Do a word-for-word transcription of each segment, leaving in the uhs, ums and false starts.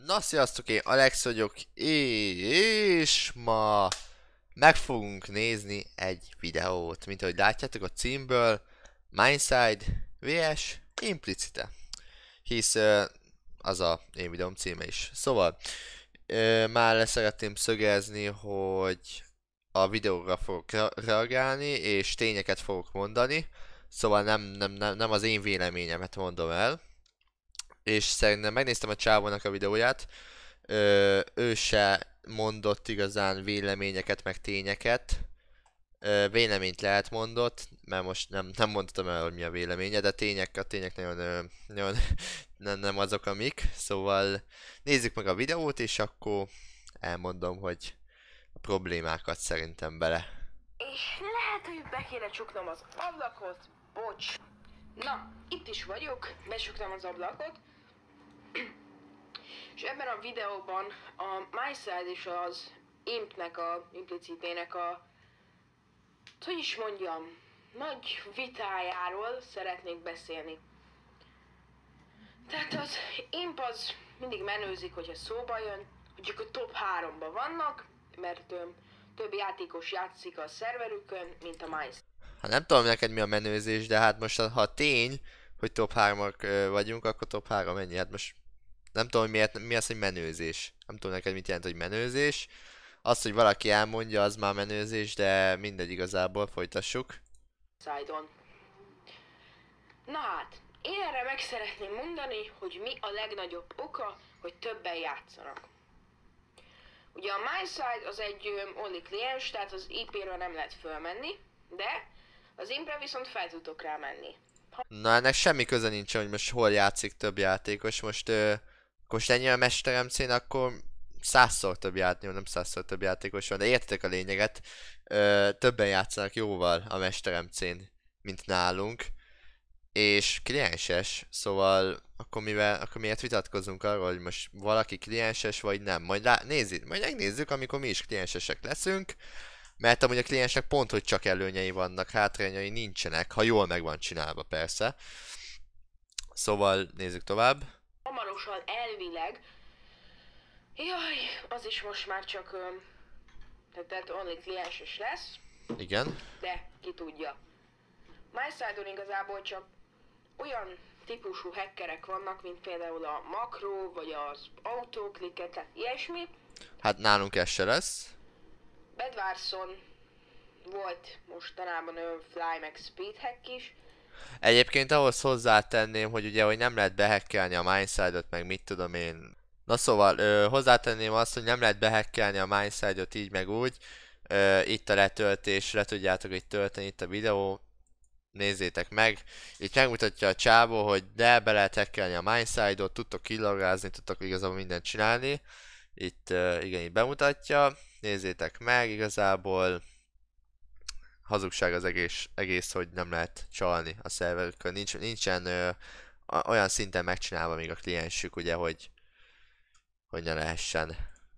Na sziasztok, én Alex vagyok, és ma meg fogunk nézni egy videót, mint ahogy látjátok a címből, Mindside vs Implicite, hisz uh, az a én videóm címe is. Szóval, uh, már le szeretném szögezni, hogy a videóra fogok re reagálni, és tényeket fogok mondani, szóval nem, nem, nem, nem az én véleményemet mondom el. És szerintem megnéztem a csávónak a videóját, ö, ő se mondott igazán véleményeket, meg tényeket. Ö, véleményt lehet mondott, mert most nem, nem mondtam el, hogy mi a véleménye, de tények, a tények nagyon, ö, nagyon nem, nem azok, amik. Szóval nézzük meg a videót, és akkor elmondom, hogy a problémákat szerintem bele. És lehet, hogy be kéne csuknom az ablakot. Bocs. Na, itt is vagyok, becsuktam az ablakot. És ebben a videóban a Mindside és az Impnek, a Implicitének a, hogy is mondjam, nagy vitájáról szeretnék beszélni. Tehát az Imp az mindig menőzik, hogyha szóba jön, hogy csak a top háromban vannak, mert ö, több játékos játszik a szerverükön, mint a Mindside. Hát nem tudom neked mi a menőzés, de hát most ha tény, hogy top hármak vagyunk, akkor top három ennyi. Hát most nem tudom, hogy miért, mi az, hogy menőzés. Nem tudom neked mit jelent, hogy menőzés. Az, hogy valaki elmondja, az már menőzés, de mindegy igazából, folytassuk. Side-on. Na hát, én erre meg szeretném mondani, hogy mi a legnagyobb oka, hogy többen játszanak. Ugye a Mindside az egy um, only kliens, tehát az i pé-ről nem lehet fölmenni, de az Impre viszont fel tudok rá menni. Na ennek semmi köze nincs, hogy most hol játszik több játékos. Most, ö, most ennyi a mesteremcén, akkor százszor több játékos, nem százszor több játékos van, de értitek a lényeget. Ö, többen játszanak jóval a mesteremcén, mint nálunk. És klienses, szóval akkor mivel, akkor miért vitatkozunk arról, hogy most valaki klienses vagy nem. Majd lá, nézzük, majd megnézzük, amikor mi is kliensesek leszünk. Mert amúgy a kliensnek pont, hogy csak előnyei vannak, hátrányai nincsenek, ha jól meg van csinálva persze. Szóval nézzük tovább. Hamarosan elvileg, jaj, az is most már csak, öm, tehát, tehát only klienses lesz, Igen. de ki tudja. Mindside-on igazából csak olyan típusú hackerek vannak, mint például a makro, vagy az autokliket, tehát ilyesmi. Hát nálunk ez se lesz. Bedwarson volt mostanában ő Fly meg Speed hack is. Egyébként ahhoz hozzátenném, hogy ugye, hogy nem lehet behekkelni a Mindside-ot, meg mit tudom én. Na szóval, ö, hozzátenném azt, hogy nem lehet behekkelni a Mindside-ot így meg úgy. Ö, itt a letöltés, le tudjátok itt tölteni, itt a videó. Nézzétek meg. Itt megmutatja a csávó, hogy de be lehet hackelni a Mindside-ot, tudtok killogázni, tudtok igazából mindent csinálni. Itt uh, igen, itt bemutatja. Nézzétek meg, igazából hazugság az egész, egész hogy nem lehet csalni a szerverükön. Nincs, nincsen uh, olyan szinten megcsinálva még a kliensük, ugye, hogy, hogy ne lehessen.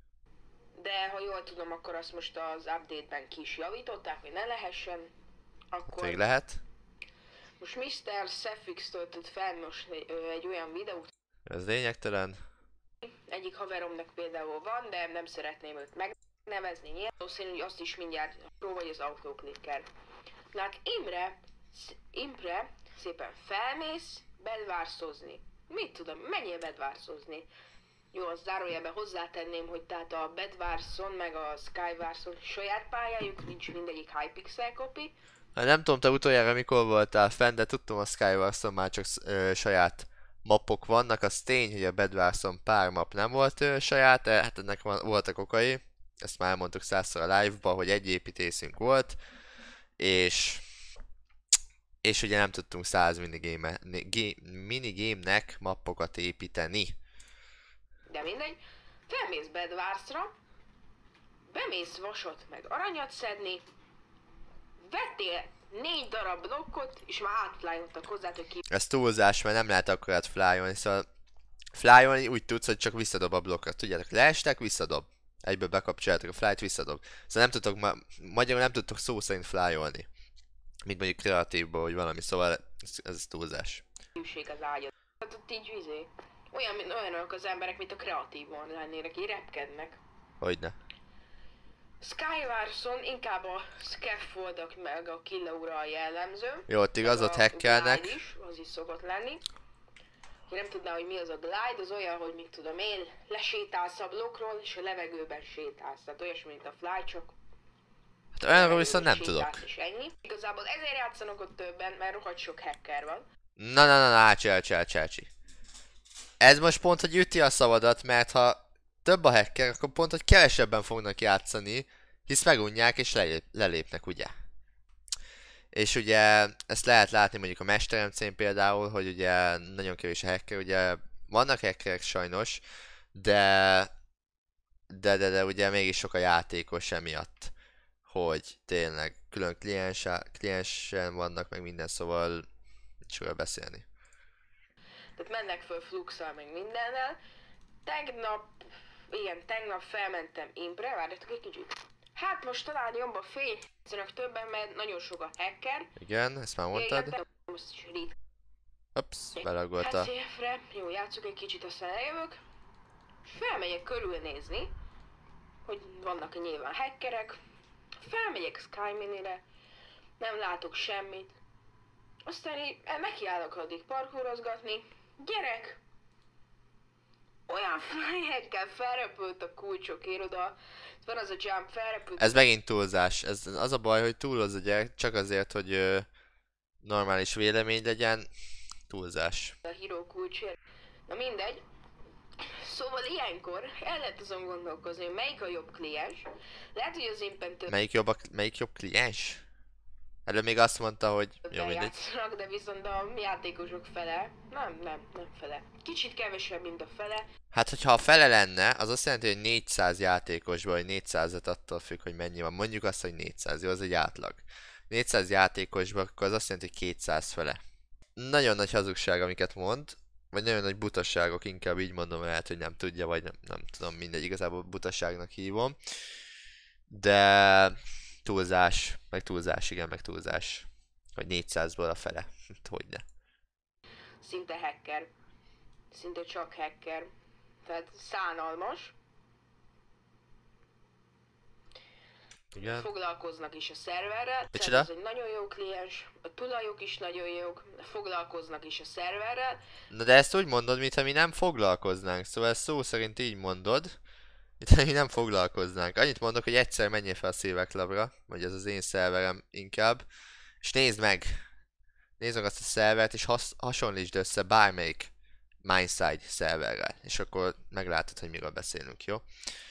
De ha jól tudom, akkor azt most az update-ben ki is javították, hogy ne lehessen. Akkor... Még lehet. Most miszter Sefix töltött fel most ö, egy olyan videót. Ez lényegtelen. Egyik haveromnak például van, de nem szeretném őt megnevezni. Nyilván valószínű, hogy azt is mindjárt pró vagy az autoclicker. Lát Imre, Impre szépen felmész bedvárszozni. Mit tudom, menjél bedvárszozni. Jó, az zárójelben hozzátenném, hogy tehát a Bedwarson meg a Skywarson saját pályájuk, nincs mindegyik Hypixel copy. Hát nem tudom, te utoljára mikor voltál fenn, de tudtam a Skywarson már csak ö, saját mappok vannak. Az tény, hogy a Bedwarson pár map nem volt ö, saját, de hát ennek van, voltak okai. Ezt már elmondtuk százszor a live-ba, hogy egy építészünk volt, és és ugye nem tudtunk száz minigame, minigame-nek mappokat építeni. De mindegy, felmész Bedwarsra, bemész vasat meg aranyat szedni, vettél négy darab blokkot, és már átflyoltak hozzá, hogy ki... Ez túlzás, mert nem lehet akkor át flyolni, szóval flyolni úgy tudsz, hogy csak visszadob a blokkot. Tudjátok, leestek, visszadob. Egyből bekapcsoljátok a flyt, visszadob. Szóval nem tudtok, ma magyarul nem tudtok szó szerint flyolni. Mint mondjuk kreatívból, vagy valami, szóval ez, ez túlzás. ...az ágyat. Hát ott így vizé. Olyan, mint olyanok az emberek, mint a kreatívon lennének, így repkednek. Hogyne. Skywarson inkább a scaffoldok meg a killaura jellemző. Jó, ott igaz, ott hackelnek. Glide is, az is szokott lenni. Ki nem tudná, hogy mi az a glide, az olyan, hogy mit tudom én, lesétálsz a blokkról, és a levegőben sétálsz. Tehát olyasmi, mint a fly, csak Hát olyanról viszont nem tudok. és ennyi. Igazából ezért játszanak ott többen, mert rohadt sok hacker van. Na na na na, ácsi, ácsi, ácsi, ácsi. Ez most pont, hogy üti a szavadat, mert ha több a hacker, akkor pont, hogy kevesebben fognak játszani, hisz megunják és lelép, lelépnek, ugye? És ugye ezt lehet látni mondjuk a Mesteremcén például, hogy ugye nagyon kevés a hacker, ugye vannak hackerek sajnos, de de de, de ugye mégis sok a játékos emiatt, hogy tényleg külön kliens, kliensen vannak meg minden, szóval nincs beszélni. Tehát mennek föl fluxal meg mindennel. Tegnap, igen, tegnap felmentem Impre, várjatok egy kicsit. Hát most talán jobb a fény, hiszenek többen, mert nagyon sok a hacker. Igen, ezt már mondtad. Igen, most is rit. Ups, belagolta. Hát széfre, jó, játszok egy kicsit, aztán eljövök. Felmegyek körülnézni, hogy vannak nyilván hackerek. Felmegyek Sky Minire, nem látok semmit. Aztán így nekiállok addig parkourozgatni. Gyerek! Olyan fejekkel felrepült a kulcsokért oda. Van az a jump, felrepült. Ez megint túlzás. Ez az a baj, hogy túloz a gyerek, csak azért, hogy ö, normális vélemény legyen. Túlzás. A híró kulcsért. Na mindegy. Szóval ilyenkor el lehet azon gondolkozni, hogy melyik a jobb kliens. Lehet, hogy az impen több Melyik jobb, a, melyik jobb kliens? Előbb még azt mondta, hogy jó, mindegy. játszanak, de viszont a játékosok fele, nem, nem, nem fele. Kicsit kevesebb, mint a fele. Hát, hogyha a fele lenne, az azt jelenti, hogy négyszáz játékosból, vagy négyszázat attól függ, hogy mennyi van. Mondjuk azt, hogy négyszáz, jó, az egy átlag. négyszáz játékosból, akkor az azt jelenti, hogy kétszáz fele. Nagyon nagy hazugság, amiket mond, vagy nagyon nagy butaságok, inkább így mondom, lehet, hogy nem tudja, vagy nem, nem tudom, mindegy, igazából butaságnak hívom. De túlzás, meg túlzás, igen, meg túlzás. Hogy négyszázból a fele, hogyne. Szinte hacker. Szinte csak hacker. Tehát szánalmas. Igen. Foglalkoznak is a szerverrel. Micsoda? Ez egy nagyon jó kliens. A tulajok is nagyon jók. Foglalkoznak is a szerverrel. Na de ezt úgy mondod, mintha mi nem foglalkoznánk, szóval ezt szó szerint így mondod, mintha mi nem foglalkoznánk. Annyit mondok, hogy egyszer menjél fel a Silver Clubra, vagy ez az én szerverem inkább, és nézd meg, nézd meg azt a szervert, és has hasonlítsd össze bármelyik Mindside szerverrel, és akkor meglátod, hogy miről beszélünk, jó?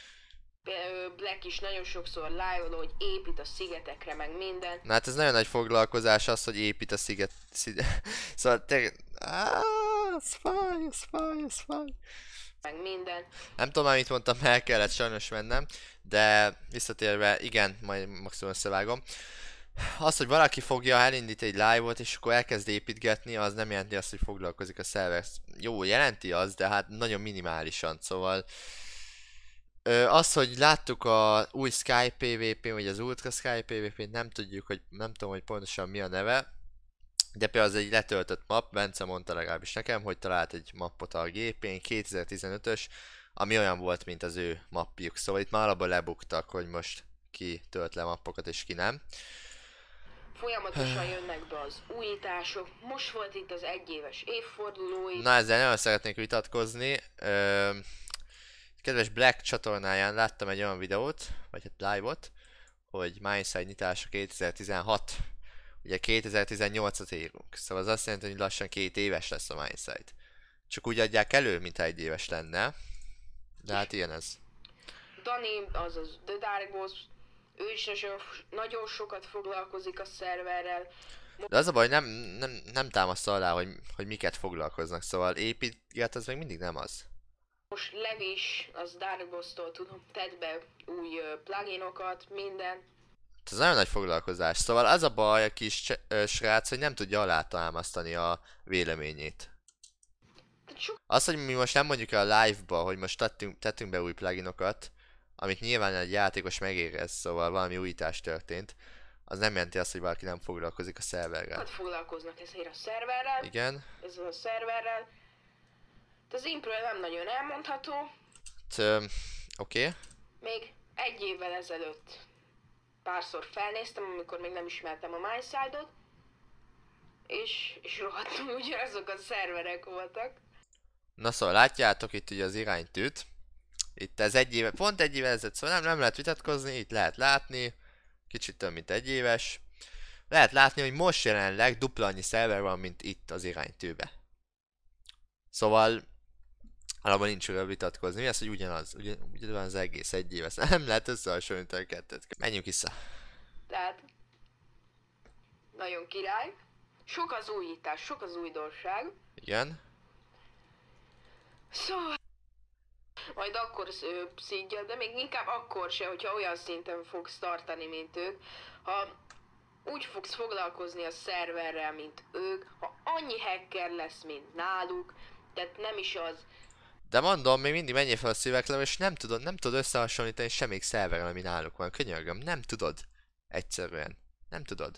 Black is nagyon sokszor live-ol, hogy épít a szigetekre, meg minden. Na hát ez nagyon nagy foglalkozás az, hogy épít a sziget... sziget... szóval tényleg... Ez fáj, ez fáj, ez fáj. Meg minden. Nem tudom már mit mondtam, el kellett sajnos mennem, de visszatérve, igen, majd maximum összevágom. Az, hogy valaki fogja, elindít egy live-ot, és akkor elkezd építgetni, az nem jelenti azt, hogy foglalkozik a szerver. Jó, jelenti az, de hát nagyon minimálisan, szóval... Ö, az, hogy láttuk a új Sky pé vé pé, vagy az Ultra Sky pé vé pé-t, nem tudjuk, hogy nem tudom, hogy pontosan mi a neve. De például az egy letöltött map, Bence mondta legalábbis nekem, hogy talált egy mappot a gépén, kétezer-tizenötös, ami olyan volt, mint az ő mappjuk. Szóval itt már alapban lebuktak, hogy most ki tölt le mappokat és ki nem. Folyamatosan jönnek be az újítások. Most volt itt az egyéves évfordulói. Na ezzel nagyon szeretnék vitatkozni. Ö, kedves Black csatornáján láttam egy olyan videót, vagy hát live-ot, hogy Mindside nyitása kétezer-tizenhat. Ugye kétezer-tizennyolcat írunk, szóval az azt jelenti, hogy lassan két éves lesz a Mindside. Csak úgy adják elő, mintha egy éves lenne. De hát ilyen ez. Dani, azaz The Dark Boss, ő is nagyon, nagyon sokat foglalkozik a szerverrel. De az a baj, nem, nem, nem támaszta alá, hogy, hogy miket foglalkoznak, szóval építget, az még mindig nem az. Most Levis, az Dark Boss-tól tudom, tett be új uh, pluginokat, minden. Ez nagyon nagy foglalkozás, szóval az a baj a kis uh, srác, hogy nem tudja alátámasztani a véleményét. Az, hogy mi most nem mondjuk el a live-ba, hogy most tettünk, tettünk be új pluginokat, amit nyilván egy játékos megérez, szóval valami újítás történt, az nem jelenti azt, hogy valaki nem foglalkozik a szerverrel. Hát foglalkoznak ezért a szerverrel. Igen. Ezzel a szerverrel. Az impről nem nagyon elmondható. Oké. Okay. Még egy évvel ezelőtt párszor felnéztem, amikor még nem ismertem a Mindside-ot, és, és rohadtul ugyanazok a szerverek voltak. Na szóval látjátok itt ugye az iránytűt. Itt ez egy éve, pont egy éve ezelőtt, szóval nem, nem lehet vitatkozni, itt lehet látni. Kicsit több, mint egy éves. Lehet látni, hogy most jelenleg dupla annyi szerver van, mint itt az iránytűbe. Szóval alapban nincs olyan vitatkozni. Mi az, hogy ugyanaz, ugyan, ugyanaz az egész egy éves. Nem lehet összehasonlítani a kettőt. Menjünk vissza. Tehát nagyon király. Sok az újítás, sok az újdonság. Igen. Szóval majd akkor ö, szintja, de még inkább akkor se, hogyha olyan szinten fogsz tartani, mint ők. Ha úgy fogsz foglalkozni a szerverrel, mint ők, ha annyi hacker lesz, mint náluk, tehát nem is az. De mondom, még mindig menjél fel a szívekre, és nem tudod, nem tudod összehasonlítani semmelyik szerverrel, ami náluk van. Könyörgöm, nem tudod. Egyszerűen. Nem tudod.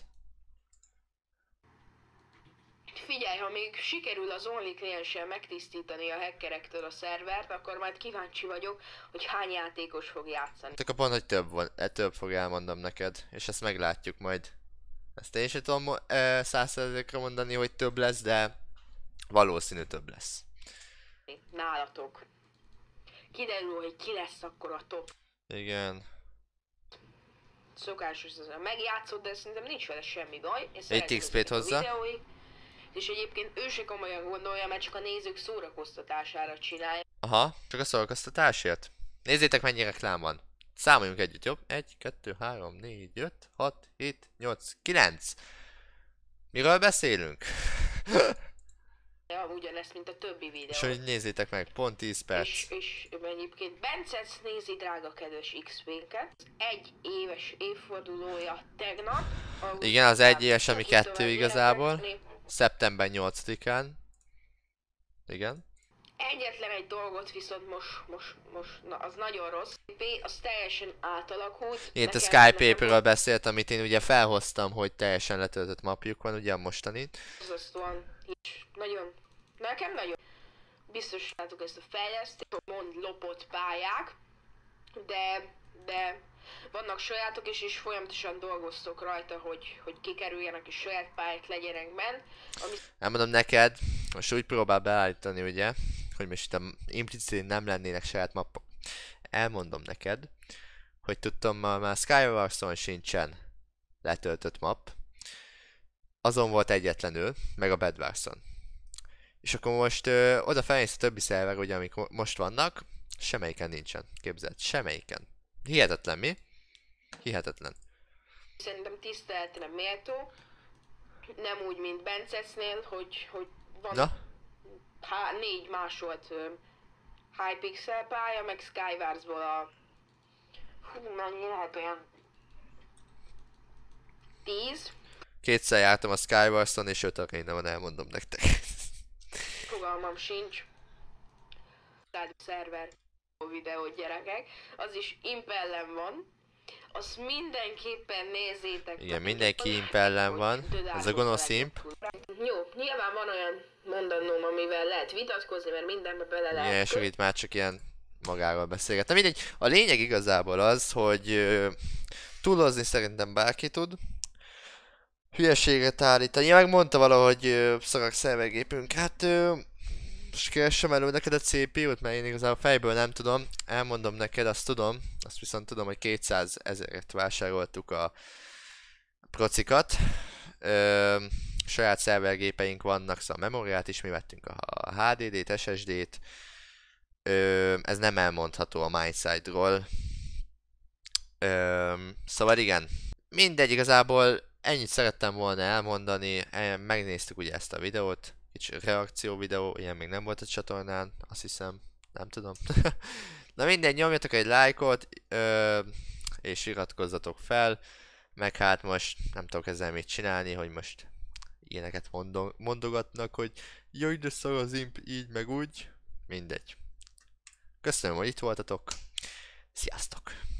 Figyelj, ha még sikerül az Only klienssel megtisztítani a hackerektől a szervert, akkor majd kíváncsi vagyok, hogy hány játékos fog játszani. Csak a pont, hogy több van, e, több fog elmondom neked, és ezt meglátjuk majd. Ezt én sem tudom száz százalékra mondani, hogy több lesz, de valószínű több lesz. Nálatok. Kiderül, hogy ki lesz akkor a top. Igen. Szokásos ez a megjátszod, de szerintem nincs vele semmi baj. Egy iksz pét hozzá. Videóig, és egyébként ő se komolyan gondolja, mert csak a nézők szórakoztatására csinálja. Aha, csak a szórakoztatásért. Nézzétek, mennyi reklám van. Számoljunk együtt, jobb? egy, kettő, három, négy, öt, hat, hét, nyolc, kilenc. Miről beszélünk? Ja, ugyanezt, mint a többi videó. És hogy nézzétek meg, pont tíz perc. És, és egyébként Bencec nézi, drága kedves iksz pé-ket. Egy éves évfordulója tegnap. Igen, az egy éves, ami kettő igazából. Szeptember nyolcadikán. Igen. Egyetlen egy dolgot viszont most, most, most, na, az nagyon rossz. Az teljesen átalakult. Én a Skype-ről beszélt, amit én ugye felhoztam, hogy teljesen letöltött mapjuk van, ugye a mostanit. Borzasztóan is. Nagyon. Nekem nagyon. Biztos látok ezt a fejlesztést, mond lopott pályák, de, de vannak sajátok is, és folyamatosan dolgoztok rajta, hogy, hogy kikerüljenek és saját pályák legyenek bent. Ami... Elmondom neked, most úgy próbál beállítani, ugye, hogy most itt implicit nem lennének saját mappok. Elmondom neked, hogy tudtam, ma már Skywarson sincsen letöltött map. Azon volt egyetlenül, meg a Bedwarson. És akkor most ö, oda felmész a többi szerver, ugye, amik most vannak, semmelyiken nincsen, képzeld, semmelyiken. Hihetetlen, mi? Hihetetlen. Szerintem tiszteletre méltó, nem úgy, mint Bencecnél, hogy, hogy van Na? há, négy másolt uh, Hypixel pálya, meg Skywarsból a... Hú, mennyi lehet olyan... tíz? Kétszer jártam a Skywarson, és öt aréna van, elmondom nektek. Fogalmam sincs. Tehát szerver videót, gyerekek, az is Impellen van. Azt mindenképpen nézzétek. Igen, mindenki imp ellen van. Ez a gonosz imp. Jó, nyilván van olyan mondanóm, amivel lehet vitatkozni, mert mindenbe bele lehet. Igen, és itt már csak ilyen magáról beszélget. Na mindegy, a lényeg igazából az, hogy ö, túlozni szerintem bárki tud. Hülyeséget állítani. Ja, megmondta valahogy ö, szarag szervergépünk. Hát ö, most keressem elő neked a cé pé út, mert én igazából fejből nem tudom. Elmondom neked, azt tudom. Azt viszont tudom, hogy kétszázezret vásároltuk a procikat. Ö, saját szervergépeink vannak, szóval a memóriát is mi vettünk, a há dé dét, es es dét. Ö, ez nem elmondható a Mindside-ról. Ö, szóval igen, mindegy, igazából ennyit szerettem volna elmondani. Megnéztük ugye ezt a videót. Kicsi reakció videó, ilyen még nem volt a csatornán, azt hiszem, nem tudom. Na mindegy, nyomjatok egy lájkot, ö, és iratkozzatok fel, meg hát most nem tudok ezzel mit csinálni, hogy most ilyeneket mondog, mondogatnak, hogy jaj, de szar az imp, így meg úgy, mindegy. Köszönöm, hogy itt voltatok, sziasztok!